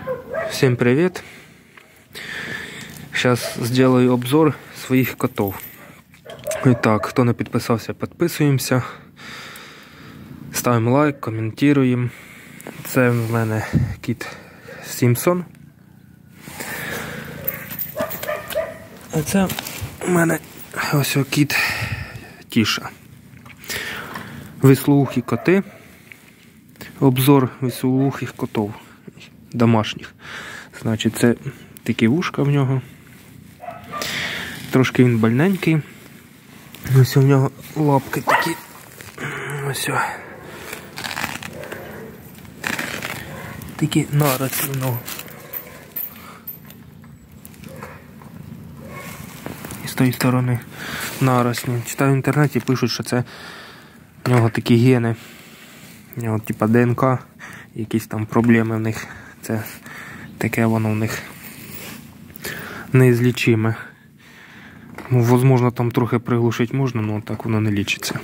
Всем привет! Сейчас сделаю обзор своих котов. Итак, кто не підписався, підписуємося. Ставимо лайк, коментуємо. Це в мене кіт Сімпсон. А це в мене ось кіт Тіша. Вислоухі коти. Обзор вислоухих котів домашніх. Значить, це такі вушка в нього. Трошки він больненький. Ось у нього лапки такі. Ось. Такі наросли в нього. І з тої сторони наросли. Читаю в інтернеті, пишуть, що це в нього такі гени. У нього типа ДНК, якісь там проблеми в них. Це таке воно в них неізлічиме. Ну, возможно, там трохи приглушити можна, але так воно не лічиться.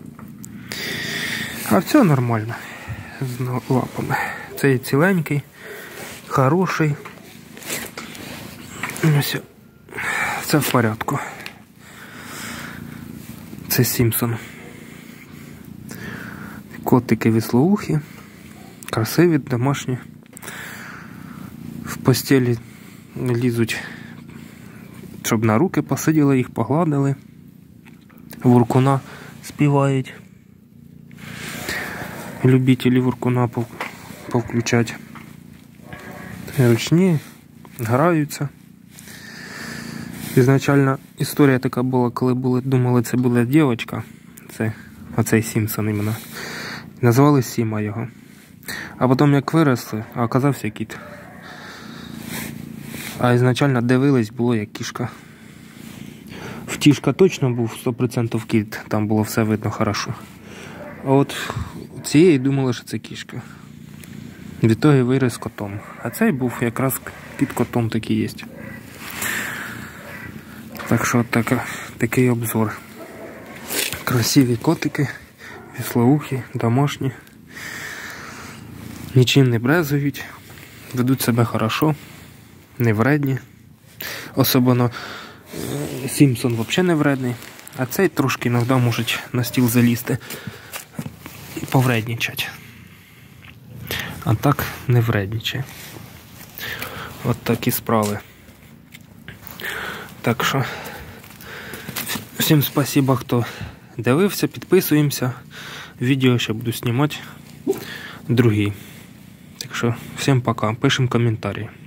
А все нормально з лапами. Цей ціленький, хороший. Все. Це в порядку. Це Сімпсон. Котики вислоухі, красиві, домашні. В постелі лізуть, щоб на руки посиділи, їх погладили. Воркуна співають. Любителі воркуна повключать. Ручні, граються. Ізначально історія така була, коли думали, це була дівчинка. Це оцей Сімпсон іменно. Назвали Сіма його. А потім як виросли, а оказався кіт. А ізначально дивились, було як кішка. В Тішка точно був 100% кіт, там було все видно хорошо. А от цієї думали, що це кішка. Відтоді виріс котом. А цей був якраз під котом такий є. Так що такий обзор. Красиві котики, вислоухі, домашні. Нічим не брезують, ведуть себе хорошо, не вредні. Особливо Сімпсон взагалі не вредний, а цей трошки іноді може на стіл залізти і повредничати. А так не вредничає. От такі справи. Так що всім спасибо, хто дивився, підписуємося. Відео ще буду знімати другі. Так що всім пока, пишемо коментарі.